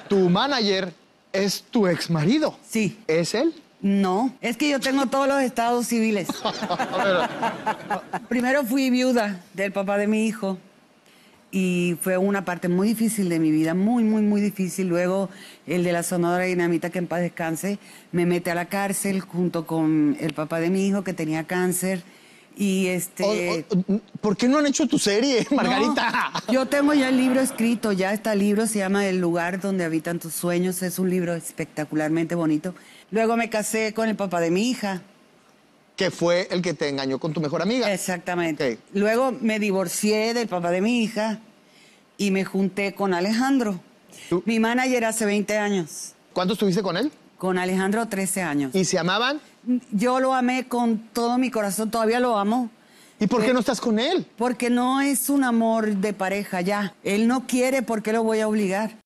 Tu manager es tu exmarido. Sí. ¿Es él? No, es que yo tengo todos los estados civiles. Primero fui viuda del papá de mi hijo y fue una parte muy difícil de mi vida, muy difícil. Luego el de la Sonora Dinamita, que en paz descanse, me mete a la cárcel junto con el papá de mi hijo que tenía cáncer. Y ¿Por qué no han hecho tu serie, Margarita? No, yo tengo ya el libro escrito, ya está el libro, se llama El lugar donde habitan tus sueños, es un libro espectacularmente bonito. Luego me casé con el papá de mi hija. Que fue el que te engañó con tu mejor amiga. Exactamente. Okay. Luego me divorcié del papá de mi hija y me junté con Alejandro. ¿Tú? Mi manager hace 20 años. ¿Cuánto estuviste con él? Con Alejandro 13 años. ¿Y se amaban? Yo lo amé con todo mi corazón, todavía lo amo. ¿Y por qué no estás con él? Porque no es un amor de pareja ya. Él no quiere, ¿por qué lo voy a obligar?